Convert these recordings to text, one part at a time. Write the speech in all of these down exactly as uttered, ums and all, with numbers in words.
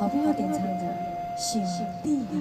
好朋友点唱的《兄弟呀》。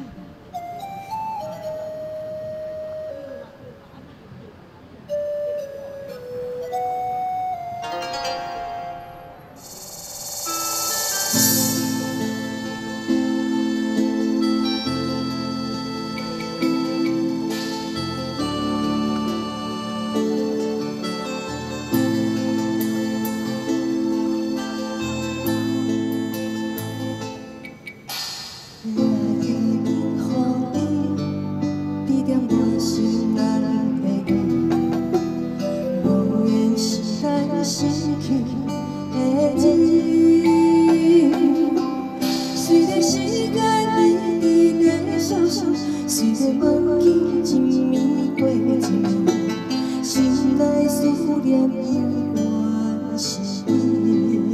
失去的人，随着时间一直在消失，随着忘记一暝过一暝，心内思念永远是你。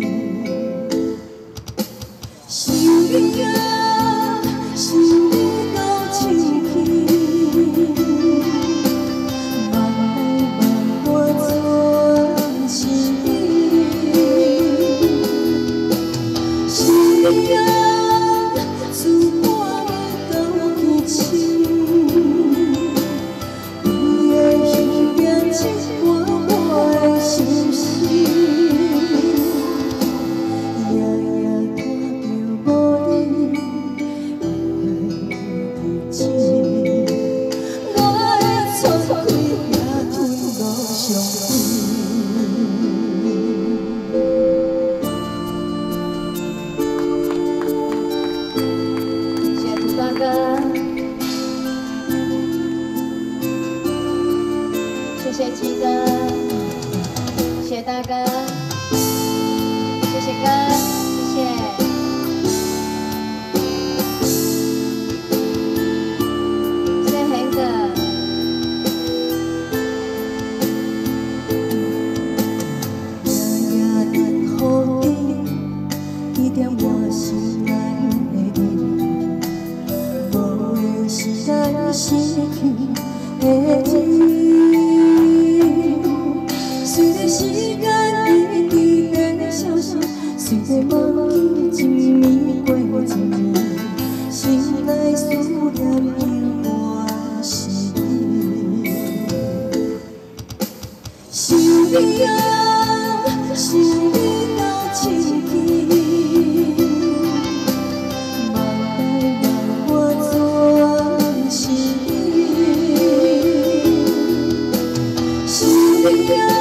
想你啊，想你到深去。 谢谢七哥，谢谢大哥，谢谢哥，谢谢。谢谢恒哥。夜夜的雨滴，一点我心内的你，无缘是咱失去的人。 随着时间一直在消失，随着忘记一暝过一暝，心内思念永远是你。想你啊，想你到深去，梦内梦我全是你。想你啊。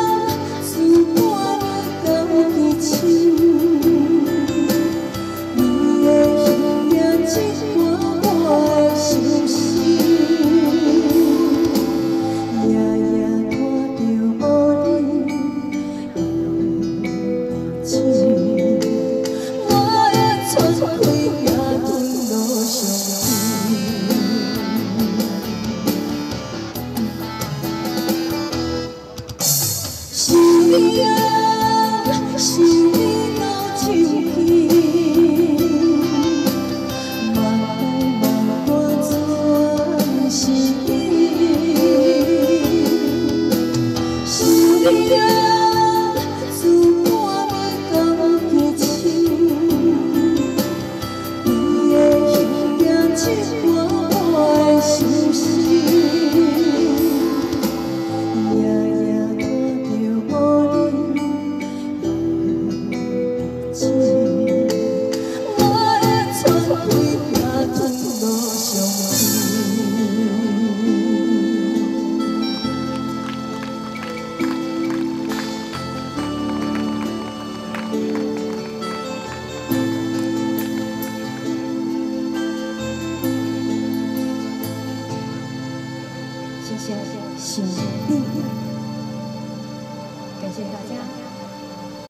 想你啊，想你到深去，梦内梦我全是你。想你啊，自我到结束，你的形影一抹抹消失。 谢谢兄弟，感谢大家。